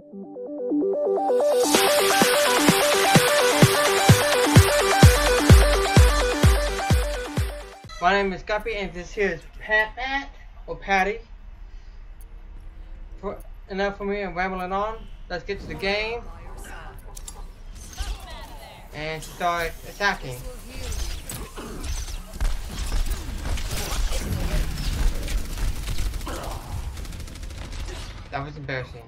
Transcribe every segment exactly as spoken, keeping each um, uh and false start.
My name is Guppy, and this here is Pat Pat or Patty. For enough for me, I'm rambling on. Let's get to the game and start attacking. That was embarrassing.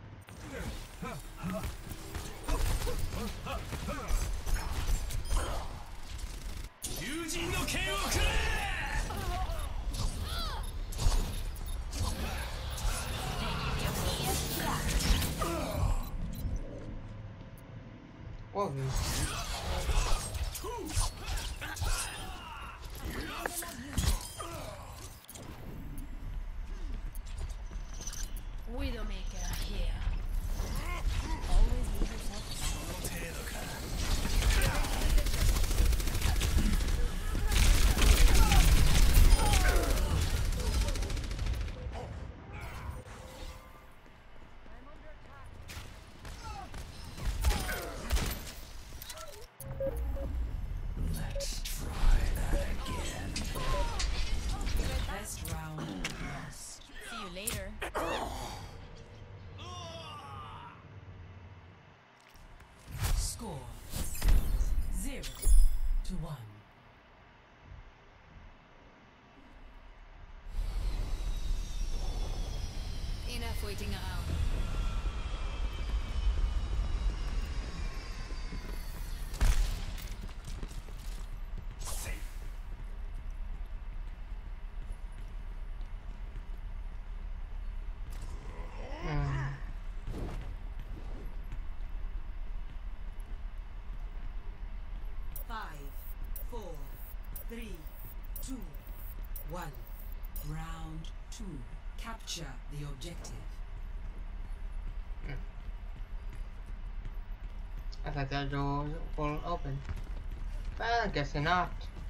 Whoa. Widowmaker here. Always leave yourself. Let's try that again. Best round lost. See you later. Score zero to one. Enough waiting around. Five, four, three, two, one. Round two. Capture the objective. I thought that door was open. But I guess not.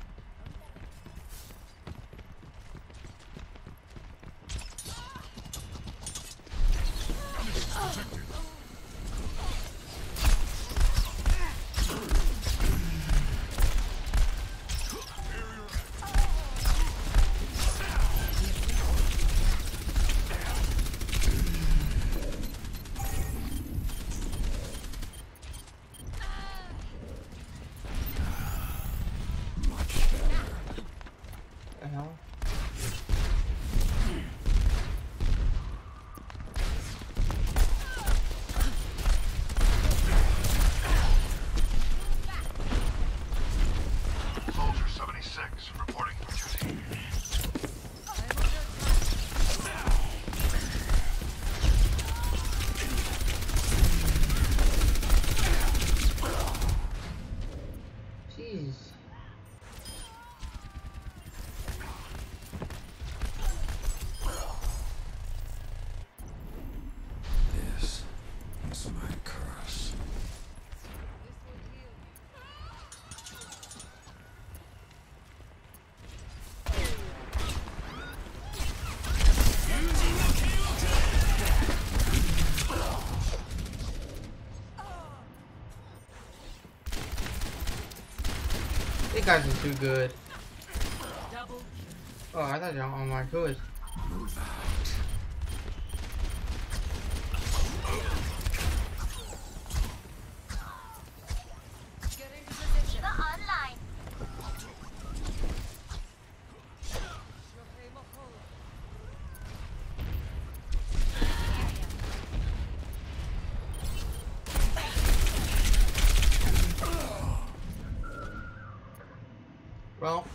You guys are too good. Oh, I thought y'all on my good. Well,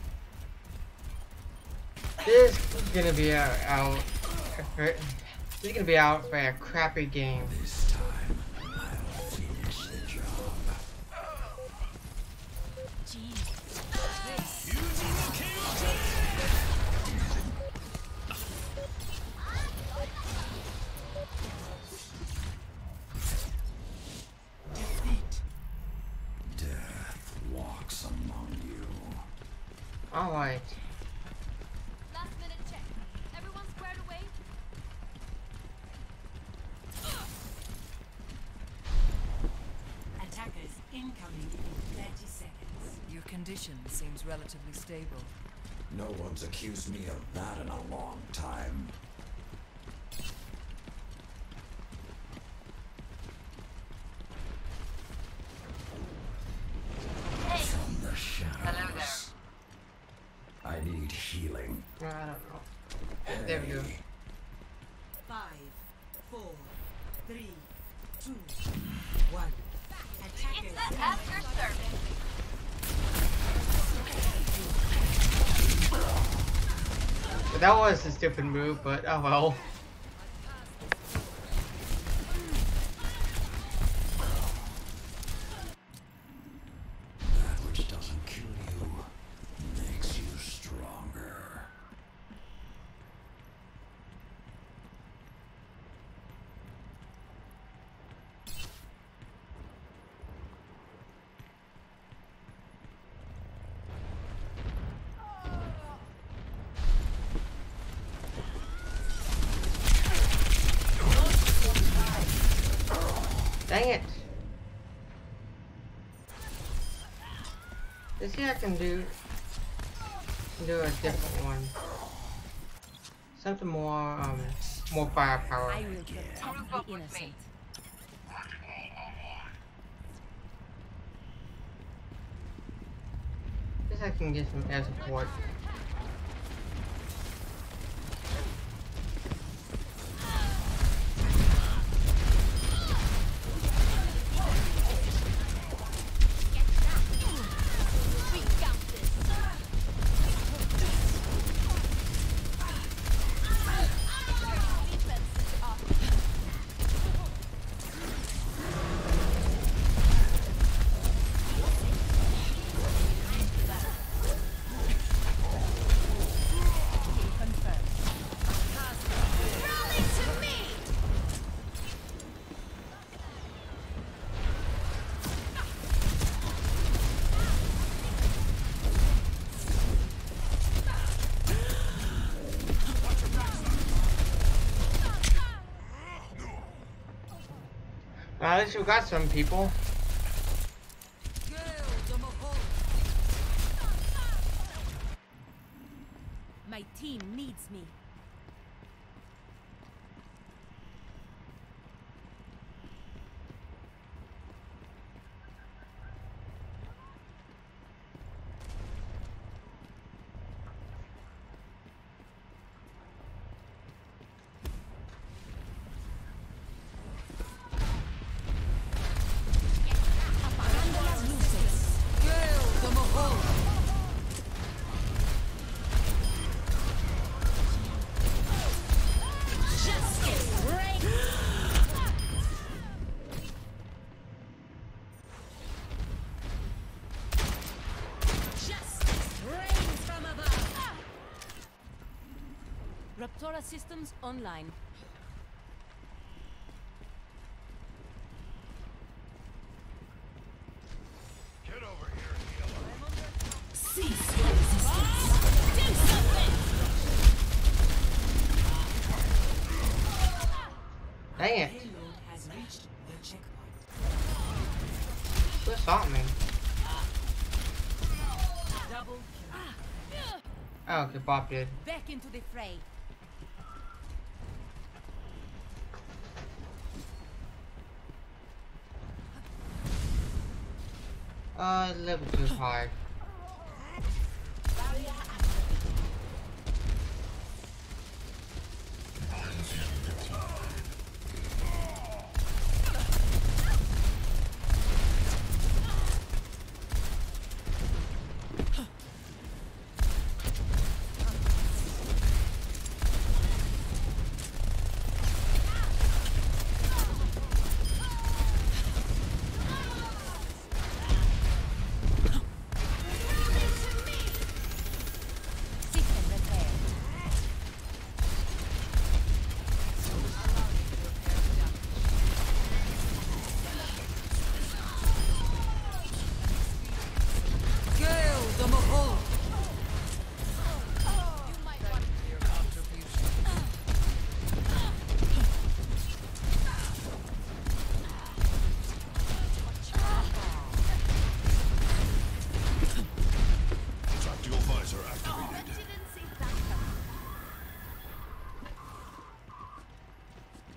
this is gonna be out. out this is gonna be out for a crappy game. This time, I'll finish the job. Defeat. Death walks among you. All right. Last minute check. Everyone squared away? condition seems relatively stable. No one's accused me of that in a long time. From the shadows. Hello there. I need healing. I don't know. There we go. Five, four, three, two, one. Attackers. It's at your service. But that was a stupid move, but oh well. That which doesn't kill you makes you stronger. Dang it. Let's see if I can do do a different one. Something more um more firepower. I will protect the innocent. Guess I can get some air support. Well, at least you got some people. My team needs me. Raptora systems online. Get over here and heal. Cease your resistance. Do something! Dang it. Payload has reached the checkpoint. Who shot me? Double kill. Oh, okay, Bob did. Back into the fray. Uh, level too high.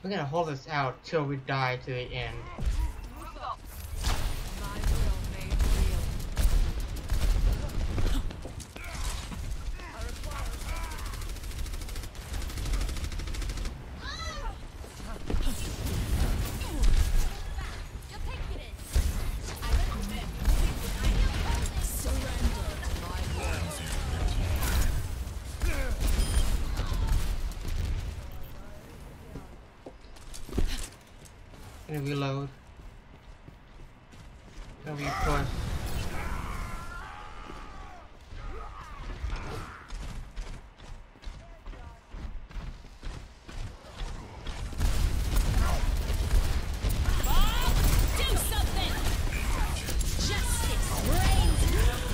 We're gonna hold this out till we die to the end. My will made real. You're taking it. I recommend surrender to my will. Gonna reload. Gonna be push. Bob, do something. Justice reigns.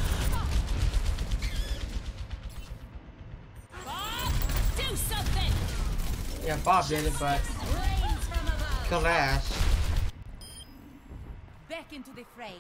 Bob, do something. Yeah, Bob did it, but Reigns from above. killed Ash. Back into the fray.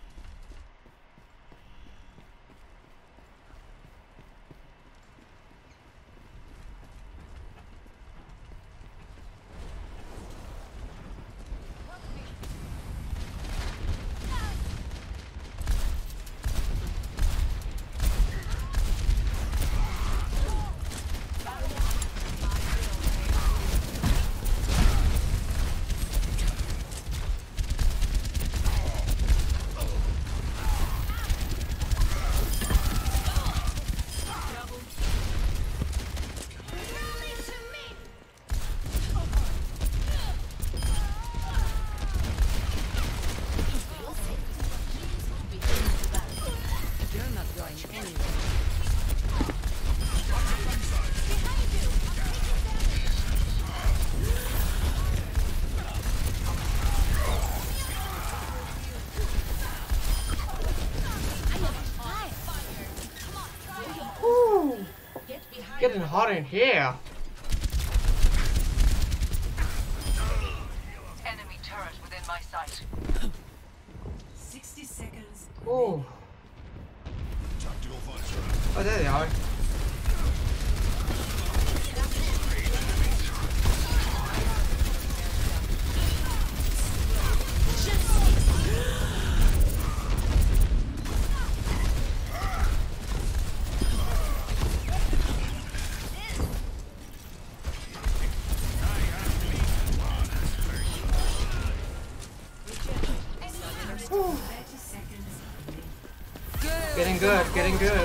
You're not going anywhere. Woo! Getting hot in here. Enemy turret within my sight. sixty seconds. Ooh. Oh, there they are. Ooh. thirty seconds. Getting good, getting good.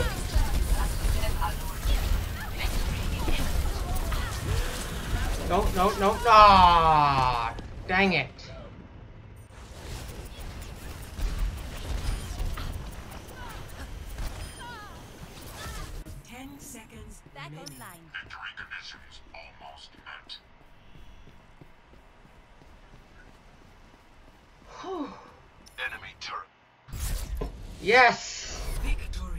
No, no, no. Ah, dang it. ten seconds. Back remaining. online. Victory conditions almost met. Whew. Enemy turret. Yes. Victory.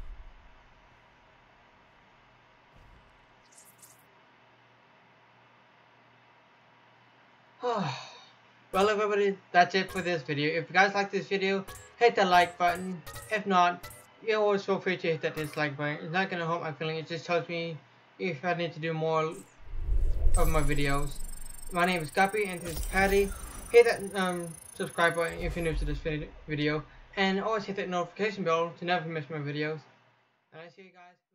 Well, everybody, that's it for this video. If you guys like this video, hit the like button. If not, you always feel free to hit that dislike button. It's not gonna hurt my feelings. It just tells me if I need to do more of my videos. My name is Guppy and this is Patty. Hit that um, subscribe button if you're new to this vid video, and always hit that notification bell to never miss my videos. And I see you guys.